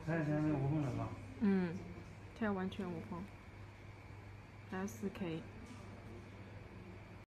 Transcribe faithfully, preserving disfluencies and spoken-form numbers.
他现在没有无缝的吧？ 嗯，它要完全无缝，还要四 K。